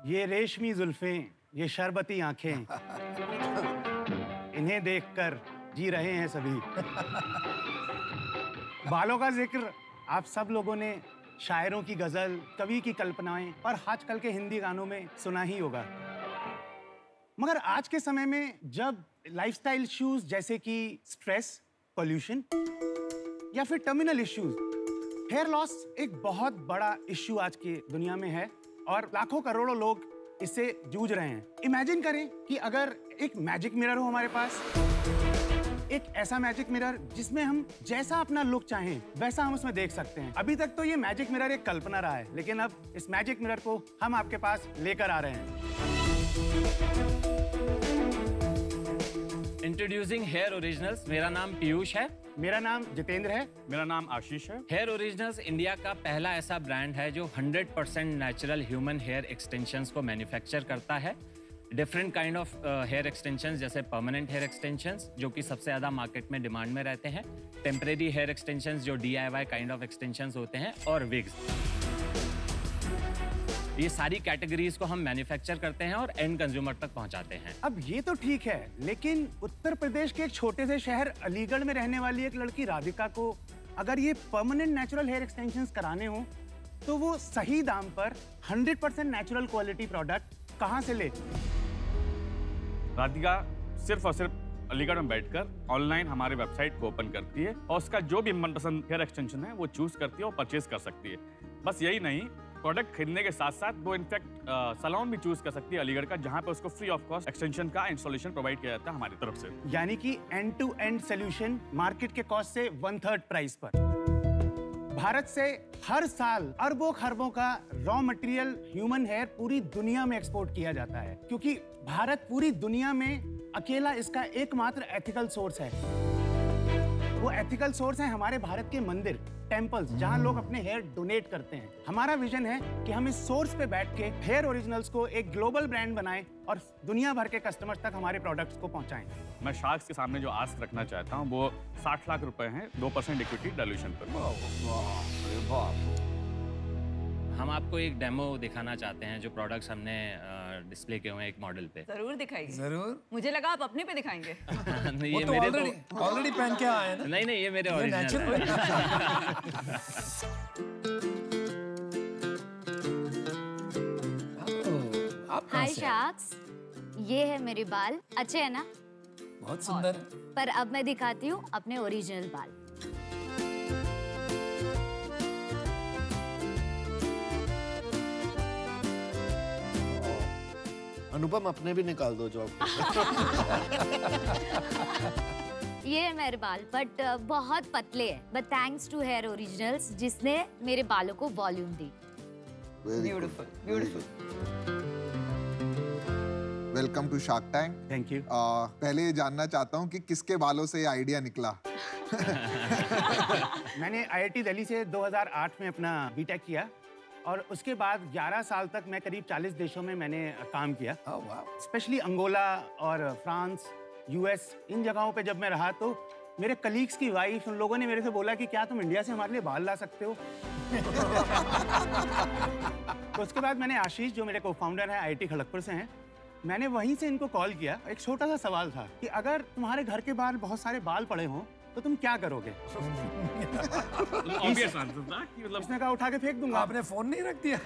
ये रेशमी जुल्फें, ये शरबती आंखें, इन्हें देखकर जी रहे हैं सभी। बालों का जिक्र आप सब लोगों ने शायरों की गजल, कवि की कल्पनाएं और आजकल के हिंदी गानों में सुना ही होगा। मगर आज के समय में जब लाइफस्टाइल इश्यूज जैसे कि स्ट्रेस, पोल्यूशन या फिर टर्मिनल इश्यूज, हेयर लॉस एक बहुत बड़ा इश्यू आज की दुनिया में है और लाखों करोड़ों लोग इससे जूझ रहे हैं। इमेजिन करें कि अगर एक मैजिक मिरर हो हमारे पास, एक ऐसा मैजिक मिरर जिसमें हम जैसा अपना लुक चाहें वैसा हम उसमें देख सकते हैं। अभी तक तो ये मैजिक मिरर एक कल्पना रहा है, लेकिन अब इस मैजिक मिरर को हम आपके पास लेकर आ रहे हैं। Introducing hair originals. मेरा नाम पीयूष है। मेरा नाम जितेंद्र है। मेरा नाम आशीष है। हेयर ओरिजिनल्स इंडिया का पहला ऐसा ब्रांड है जो 100% नेचुरल ह्यूमन हेयर एक्सटेंशंस को मैन्युफैक्चर करता है। Different kind of hair extensions जैसे परमानेंट हेयर एक्सटेंशंस जो कि सबसे ज़्यादा मार्केट में डिमांड में रहते हैं, टेम्परेरी हेयर एक्सटेंशंस जो DIY काइंड ऑफ एक्सटेंशंस होते हैं, और विग्स। ये सारी कैटेगरीज को हम मैन्युफैक्चर करते हैं और एंड कंज्यूमर तक पहुंचाते हैं। अब ये तो ठीक है, लेकिन उत्तर प्रदेश के एक छोटे से शहर अलीगढ़ में रहने वाली एक लड़की राधिका को अगर ये परमानेंट नेचुरल हेयर एक्सटेंशंस कराने हो तो वो सही दाम पर 100% नेचुरल क्वालिटी प्रोडक्ट कहां से ले? राधिका सिर्फ और सिर्फ अलीगढ़ में बैठकर ऑनलाइन हमारे वेबसाइट को ओपन करती है और उसका जो भी मनपसंद हेयर एक्सटेंशन है वो चूज करती है और परचेज कर सकती है। बस यही नहीं, प्रोडक्ट खरीदने के साथ साथ वो इनफैक्ट सैलून भी चूज कर सकती है अलीगढ़ का, जहां पे उसको फ्री ऑफ कॉस्ट एक्सटेंशन का इंस्टॉलेशन प्रोवाइड किया जाता है हमारी तरफ से। यानी कि end to end solution market के कॉस्ट से 1/3 प्राइस पर। भारत से हर साल अरबों खरबों का रॉ मटेरियल ह्यूमन हेयर पूरी दुनिया में एक्सपोर्ट किया जाता है, क्योंकि भारत पूरी दुनिया में अकेला इसका एकमात्र एथिकल सोर्स है। वो एथिकल सोर्स है हमारे भारत के मंदिर, टेम्पल्स, जहां लोग अपने हेयर डोनेट करते हैं। हमारा विजन है कि हम इस सोर्स पे बैठ के हेयर ओरिजिनल्स को एक ग्लोबल ब्रांड बनाएं और दुनिया भर के कस्टमर्स तक हमारे प्रोडक्ट्स को पहुंचाएं। मैं शार्क्स के सामने जो आस्क रखना चाहता हूँ वो 60 लाख रुपए हैं 2% इक्विटी डाइल्यूशन पर। हम आपको एक डेमो दिखाना चाहते हैं जो प्रोडक्ट्स हमने डिस्प्ले किए हुए हैं एक मॉडल पे। जरूर दिखाइए। जरूर। मुझे लगा आप अपने पे दिखाएंगे। ये तो मेरे ऑलरेडी पहन के आए हैं ना। नहीं, ये मेरे ओरिजिनल हाय शार्क्स, ये है मेरे बाल। अच्छे है ना? बहुत सुंदर। पर अब मैं दिखाती हूँ अपने ओरिजिनल बाल। अनुपम अपने भी निकाल दो जॉब। ये है मेरे बाल, बट बहुत पतले हैं, but thanks to hair originals जिसने मेरे बालों को वॉल्यूम दी। Beautiful, beautiful. Welcome to shark tank. Thank you. पहले ये जानना चाहता हूँ कि किसके बालों से ये आइडिया निकला? मैंने IIT दिल्ली से 2008 में अपना बीटेक किया और उसके बाद 11 साल तक मैं करीब 40 देशों में मैंने काम किया। स्पेशली अंगोला और फ्रांस, US, इन जगहों पे जब मैं रहा तो मेरे कलीग्स की वाइफ, उन लोगों ने मेरे से बोला कि क्या तुम इंडिया से हमारे लिए बाल ला सकते हो? तो उसके बाद मैंने आशीष, जो मेरे को फाउंडर है, IIT खड़गपुर से हैं, मैंने वहीं से इनको कॉल किया। एक छोटा सा सवाल था कि अगर तुम्हारे घर के बाहर बहुत सारे बाल पड़े हों तो तुम क्या करोगे? ऑब्वियस आंसर था कि मतलब उसने कहा उठा के फेंक दूंगा। आपने फोन नहीं रख दिया?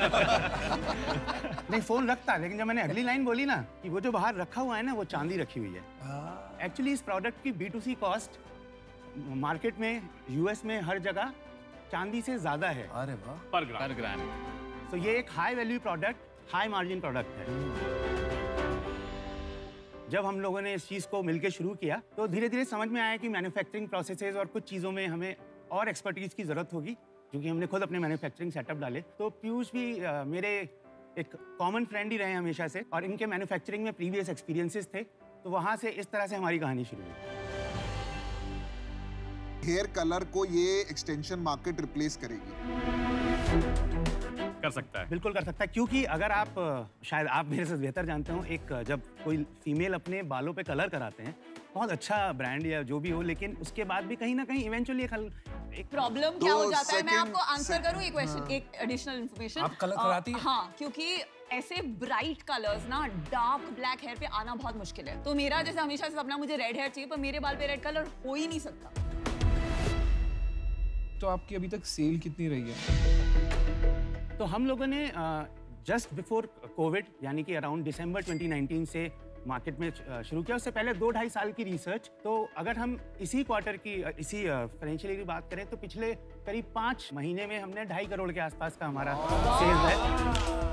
नहीं, फोन रखता, लेकिन जब मैंने अगली लाइन बोली ना कि वो जो बाहर रखा हुआ है ना वो चांदी रखी हुई है। एक्चुअली इस प्रोडक्ट की B2C कॉस्ट मार्केट में, US में हर जगह चांदी से ज्यादा है। अरे वाह। पर ग्राम। तो ये एक high value product, high margin product है। जब हम लोगों ने इस चीज़ को मिलकर शुरू किया तो धीरे धीरे समझ में आया कि मैन्युफैक्चरिंग प्रोसेसेस और कुछ चीज़ों में हमें और एक्सपर्टीज की ज़रूरत होगी, क्योंकि हमने खुद अपने मैन्युफैक्चरिंग सेटअप डाले। तो पीयूष भी मेरे एक कॉमन फ्रेंड ही रहे हमेशा से और इनके मैन्युफैक्चरिंग में प्रीवियस एक्सपीरियंसेस थे, तो वहाँ से इस तरह से हमारी कहानी शुरू हुई। हेयर कलर को ये एक्सटेंशन मार्केट रिप्लेस करेगी? कर सकता है, बिल्कुल कर सकता है, क्योंकि अगर आप, शायद आप मेरे से बेहतर जानते हो, एक जब कोई फीमेल अपने बालों पे कलर कराते हैं, बहुत अच्छा ब्रांड या जो भी हो, लेकिन उसके बाद भी कहीं ना कहीं इवेंचुअली एक प्रॉब्लम क्या हो जाता है। मैं आपको आंसर करूं ये क्वेश्चन, एक एडिशनल इन्फॉर्मेशन। आप कलर कराती हैं? हाँ, क्योंकि ऐसे ब्राइट कलर्स ना डार्क ब्लैक हेयर पे आना बहुत मुश्किल है। तो मेरा जैसे हमेशा से सपना मुझे रेड हेयर चाहिए, पर मेरे बाल पे रेड कलर हो ही नहीं सकता। तो आपकी अभी तक सेल कितनी रही है? तो हम लोगों ने जस्ट बिफोर कोविड यानी कि अराउंड दिसंबर 2019 से मार्केट में शुरू किया। उससे पहले 2-2.5 साल की रिसर्च। तो अगर हम इसी क्वार्टर की इसी फाइनेंशियल ईयर की बात करें तो पिछले करीब 5 महीने में हमने 2.5 करोड़ के आसपास का हमारा सेल है।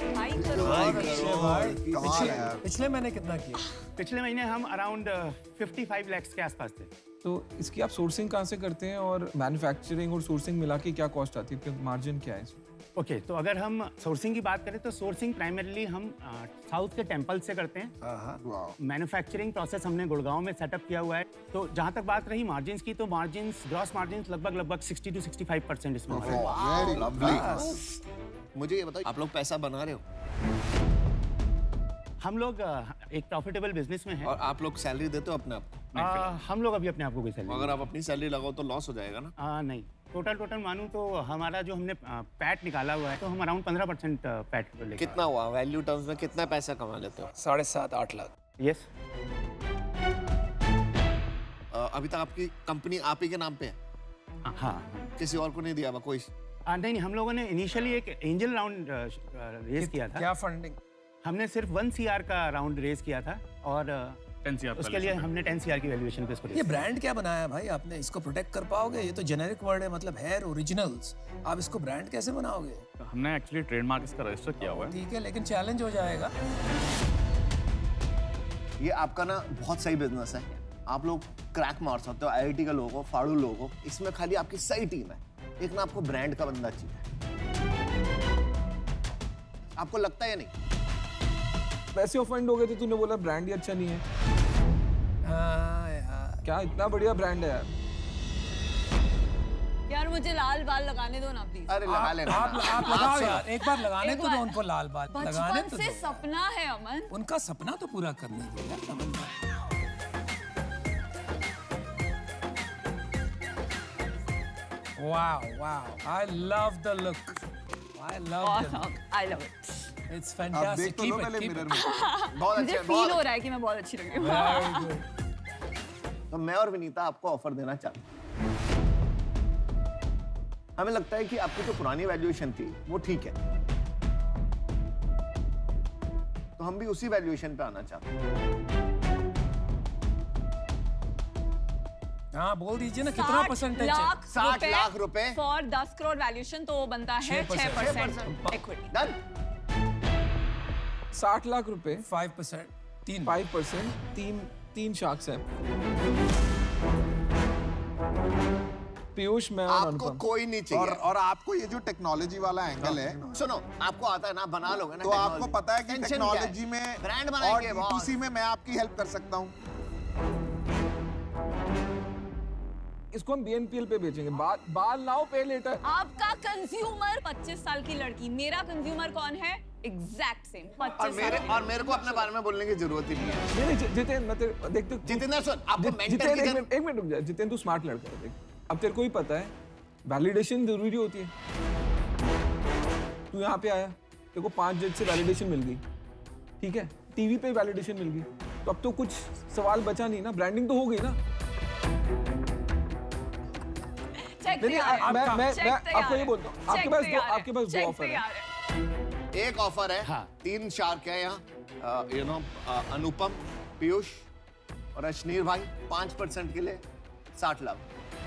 पिछले महीने कितना किया? पिछले महीने हम अराउंड 55 lakhs के आसपास थे। तो इसकी आप सोर्सिंग कहाँ से करते हैं और मैन्युफैक्चरिंग और सोर्सिंग मिला के क्या कॉस्ट आती है? मार्जिन क्या है इसमें? ओके, तो अगर हम सोर्सिंग की बात करें तो सोर्सिंग प्राइमरीली हम साउथ के टेम्पल से करते हैं। मैन्युफैक्चरिंग प्रोसेस हमने गुड़गांव में सेटअप किया हुआ है। तो जहाँ तक बात रही मार्जिन्स की, तो मार्जिन्स ग्रॉस मार्जिन्स लगभग 60 to 65% इसमें होगा। मुझे ये बताओ, आप लोग पैसा बना रहे हो? हम लोग एक प्रॉफिटेबल बिजनेस में हैं। और आप लोग सैलरी देते हो अपने आप को? हम लोग अभी अपने आप को कोई सैलरी अगर आप अपनी सैलरी लगाओ तो लॉस हो जाएगा ना? नहीं, टोटल मानूं तो हमारा जो हमने पैट निकाला हुआ है तो हम अराउंड 15% पैट लेके। कितना हुआ वैल्यू टर्म्स में? कितना पैसा कमा लेते हो? 7.5-8 लाख। यस। अभी तक आपकी कंपनी आप ही के नाम पे है? हाँ। किसी और को नहीं दिया हुआ कोई? नहीं, हम लोगों ने इनिशियली एक एंजल राउंड रेज किया था। क्या फंडिंग? हमने सिर्फ 1 CR का राउंड रेज किया था और 10 CR उसके लिए हमने 10 CR की वैल्यूएशन पे इसको। ये ब्रांड क्या बनाया भाई आपने? इसको प्रोटेक्ट कर पाओगे? ये तो जेनेरिक वर्ड है, मतलब हेयर ओरिजिनल्स। आप इसको ब्रांड कैसे बनाओगे? हमने एक्चुअली ट्रेडमार्क इसका रजिस्टर किया हुआ है। ठीक है, लेकिन चैलेंज हो जाएगा। ये आपका ना बहुत सही बिजनेस है। आप लोग क्रैक मार सकते हो IIT के लोगों को, फाड़ू लोगों को। इसमें खाली आपकी सही टीम है, एक ना आपको ब्रांड का बंदा चाहिए। आपको लगता है या नहीं? पैसे ऑफेंड हो गए थे, तूने बोला ब्रांड ही अच्छा नहीं है। हाँ यार, क्या इतना बढ़िया ब्रांड है यार। यार मुझे लाल बाल लगाने दो ना प्लीज। अरे लगा लेना। आप लगाओ यार, एक बार लगाने तो दो उनको लाल बाल। लगाने बचपन तो से दो। सपना है अमन। उनका सपना तो पूरा करने दो यार अमन भाई। Wow, I love the look. I love the look. I love it. It's आप देख fantastic. तो लो Keep it, पहले keep मिरर it. में। बहुत मुझे अच्छे, फील हो बहुत। रहा है कि मैं बहुत अच्छी लगी हूँ। Very good. तो मैं और विनीता आपको ऑफर देना चाहते हैं। हमें लगता है कि आपकी जो पुरानी वैल्यूएशन थी वो ठीक है, तो हम भी उसी वैल्यूएशन पे आना चाहते हैं। हाँ बोल दीजिए ना, कितना परसेंटेज है? 60 लाख रुपए फॉर 10 करोड़ वैल्यूएशन, तो वो बनता है 6% इक्विटी। डन। 60 लाख रुपए, 5%, 5%, तीन शार्क्स हैं। पीयूष, मैं और आपको अनुपम। कोई नहीं चाहिए। और आपको ये जो टेक्नोलॉजी वाला एंगल है, सुनो, आपको आता है ना, बना लोगे ना। तो आपको पता है कि Tension टेक्नोलॉजी क्या है? में ब्रांड और बनाएंगे बॉस। D2C में मैं आपकी हेल्प कर सकता हूँ। इसको हम BNPL पे बेचेंगे। बाल नाउ पे लेटर। आपका कंज्यूमर 25 साल की लड़की, मेरा कंज्यूमर कौन है? एग्जैक्ट सेम 25 साल। और मेरे को अपने बारे में बोलने की जरूरत ही नहीं है। नहीं जितेन, मैं तेरे देख जितेंद्र सुन, आपको मेंटर जितेन, की जरूरत। एक मिनट रुक जा। जितेन, तू स्मार्ट लड़का है। देख, अब तेरे को ही पता है वैलिडेशन जरूरी होती है। तू यहाँ पे आया, तेरे को 5 जज से वैलिडेशन मिल गई, ठीक है? टीवी पे वैलिडेशन मिल गई, तो अब तो कुछ सवाल बचा नहीं ना, ब्रांडिंग तो हो गई ना। नहीं, मैं आपको ये बोलता हूँ, आपके पास दो ऑफर है। एक ऑफर है, हाँ। 3 शार्क है यहाँ, यू नो, अनुपम, पीयूष और अश्नीर भाई 5% के लिए 60 लाख।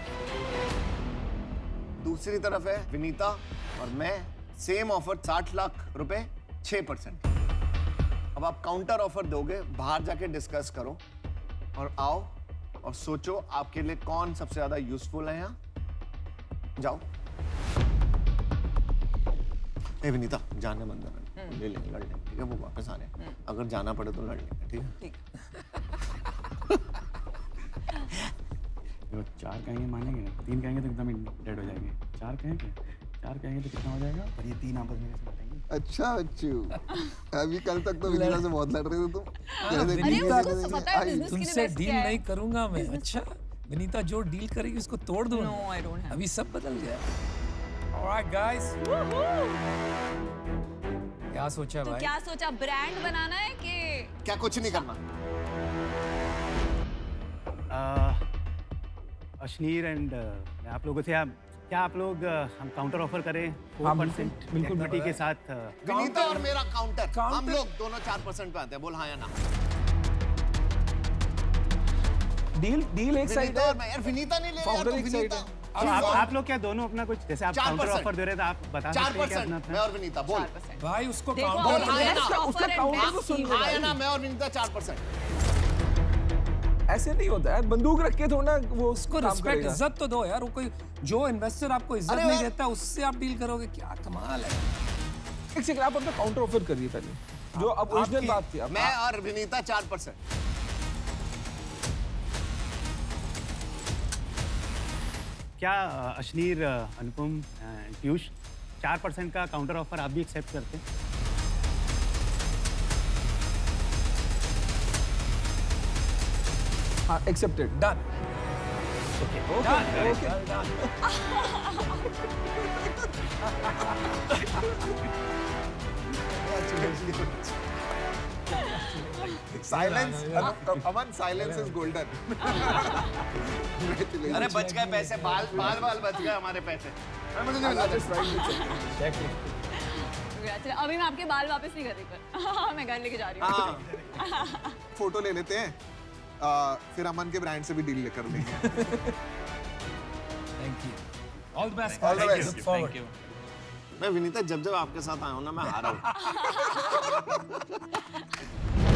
दूसरी तरफ है विनीता और मैं, सेम ऑफर 60 लाख रुपए, 6%। अब आप काउंटर ऑफर दोगे, बाहर जाके डिस्कस करो और आओ और सोचो आपके लिए कौन सबसे ज्यादा यूजफुल है। यहाँ जाओ। ए विनीता, जाने बंद कर, ले लेंगे, लड़ लेंगे, ठीक है? वो वापस आने, अगर जाना पड़े तो लड़ लेंगे, ठीक है? ठीक। वो 4 कहेंगे मानेंगे ना, 3 कहेंगे तो एकदम ही डेड हो जाएंगे। 4 कहेंगे, 4 कहेंगे तो कितना हो जाएगा? और ये 3 आपस में कैसे बताएंगे? अच्छा बच्चू, अभी कल तक तो विनीता से बहुत लड़ रहे थे तुम। अरे उसको पता है बिजनेस के लिए तुमसे बेस्ट डील क्या है। नहीं करूंगा मैं। अच्छा, विनीता जो डील करेगी उसको तोड़ दूं। No, I don't have. अभी सब बदल गया। Alright guys, क्या सोचा तो भाई? क्या सोचा, ब्रांड बनाना है कि क्या कुछ नहीं करना? अशनीर एंड आप लोगों से क्या आप लोग हम काउंटर ऑफर करें 4% बिल्कुल इक्विटी के साथ? विनीता और मेरा काउंटर, हम लोग दोनों 4% पे आते हैं, बोल हाँ या ना। डील एक साइड विनीता है, और मैं, यार विनीता नहीं ले रहा फाउंडर तो एक साइड विनीता। है। तो आप लोग क्या दोनों अपना कुछ, जैसे आप काउंटर 4%। ऑफर दे रहे थे, आप बता सकते हैं क्या अपना 4% मैं और विनीता, बोल 4%। भाई उसको देखो, काउंटर हाँ या ना? best offer उसका and counter best तो सुन deal। हाँ या ना, मैं और विनीता 4%। ऐसे नहीं होता है, बंदूक रख के थोड़ा वो उसको काम रिस्पेक्ट करेगा। इज्जत तो दो यार। वो कोई जो इन्वेस्टर आपको इज्जत अरे नहीं यार- देता उससे आप डील करोगे, क्या कमाल है। एक सेकंड, आप अपना काउंटर ऑफर करिए पहले, जो अब ओरिजिनल बात थी। अब मैं और विनीता 4%। क्या अशनीर, अनुपम, पीयूष 4% का काउंटर ऑफर आप भी एक्सेप्ट करते हैं? हाँ, accepted, done. Silence, Aman, silence is golden. अरे बच गए पैसे, बाल बच गए हमारे पैसे। अरे मुझे नहीं लगा। चलो, अभी मैं आपके बाल वापस नहीं कर रही, पर मैं घर लेके जा रही हूँ। हाँ, फोटो ले लेते हैं, फिर अमन के ब्रांड से भी डील कर लेंगे। Thank you, all the best. All the best. Look forward. मैं विनीता जब आपके साथ आया हूँ ना, मैं हारा हूँ।